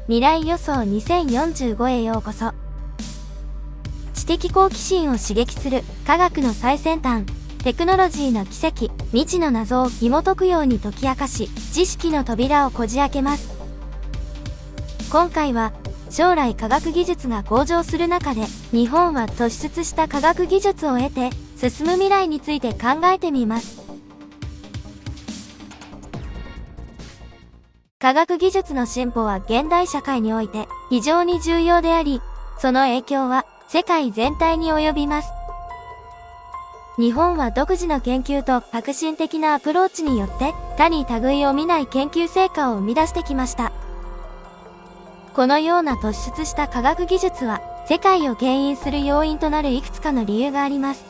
未来予想2045へようこそ。知的好奇心を刺激する科学の最先端、テクノロジーの奇跡、未知の謎を紐解くように解き明かし、知識の扉をこじ開けます。今回は、将来科学技術が向上する中で、日本は突出した科学技術を得て、進む未来について考えてみます。科学技術の進歩は現代社会において非常に重要であり、その影響は世界全体に及びます。日本は独自の研究と革新的なアプローチによって他に類を見ない研究成果を生み出してきました。このような突出した科学技術は世界を牽引する要因となるいくつかの理由があります。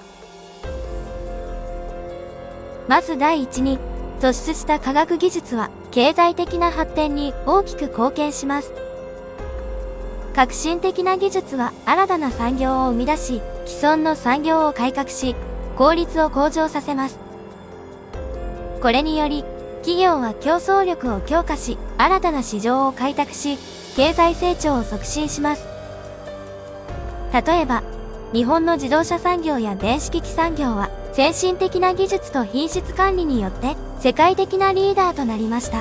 まず第一に、突出した科学技術は経済的な発展に大きく貢献します。革新的な技術は新たな産業を生み出し、既存の産業を改革し、効率を向上させます。これにより、企業は競争力を強化し、新たな市場を開拓し、経済成長を促進します。例えば、日本の自動車産業や電子機器産業は、先進的な技術と品質管理によって世界的なリーダーとなりました。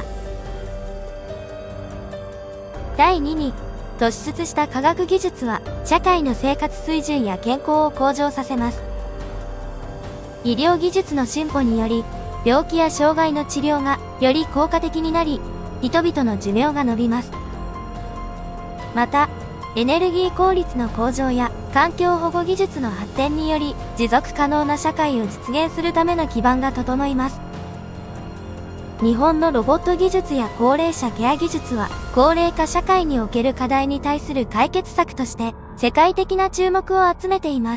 第2に、突出した科学技術は社会の生活水準や健康を向上させます。医療技術の進歩により、病気や障害の治療がより効果的になり、人々の寿命が伸びます。また、エネルギー効率の向上や環境保護技術の発展により持続可能な社会を実現するための基盤が整います。日本のロボット技術や高齢者ケア技術は高齢化社会における課題に対する解決策として世界的な注目を集めています。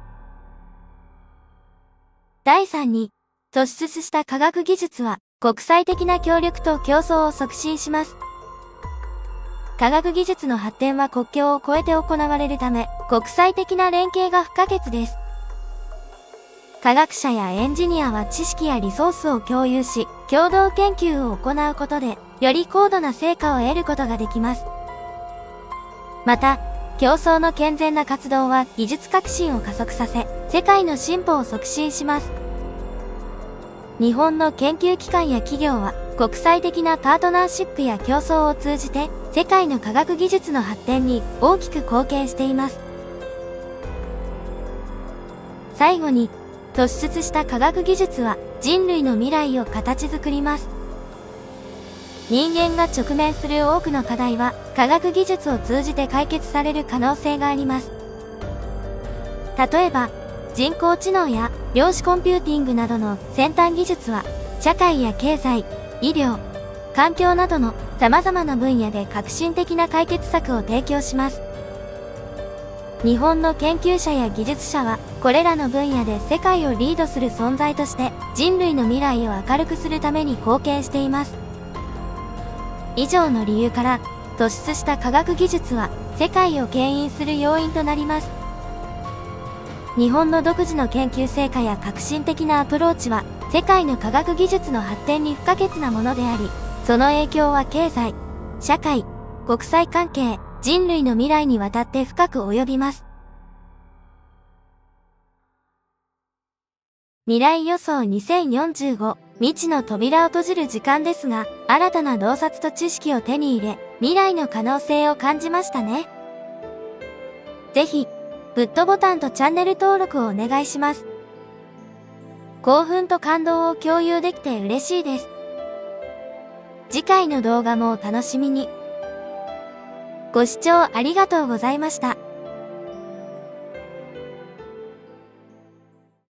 第3に、突出した科学技術は国際的な協力と競争を促進します。科学技術の発展は国境を越えて行われるため、国際的な連携が不可欠です。科学者やエンジニアは知識やリソースを共有し、共同研究を行うことで、より高度な成果を得ることができます。また、競争の健全な活動は技術革新を加速させ、世界の進歩を促進します。日本の研究機関や企業は、国際的なパートナーシップや競争を通じて、世界の科学技術の発展に大きく貢献しています。最後に、突出した科学技術は人類の未来を形作ります。人間が直面する多くの課題は科学技術を通じて解決される可能性があります。例えば、人工知能や量子コンピューティングなどの先端技術は社会や経済、医療、環境などの様々な分野で革新的な解決策を提供します。日本の研究者や技術者は、これらの分野で世界をリードする存在として、人類の未来を明るくするために貢献しています。以上の理由から、突出した科学技術は、世界を牽引する要因となります。日本の独自の研究成果や革新的なアプローチは、世界の科学技術の発展に不可欠なものであり、その影響は経済、社会、国際関係、人類の未来にわたって深く及びます。未来予想2045、未知の扉を閉じる時間ですが、新たな洞察と知識を手に入れ、未来の可能性を感じましたね。ぜひ、グッドボタンとチャンネル登録をお願いします。興奮と感動を共有できて嬉しいです。次回の動画もお楽しみに。ご視聴ありがとうございました。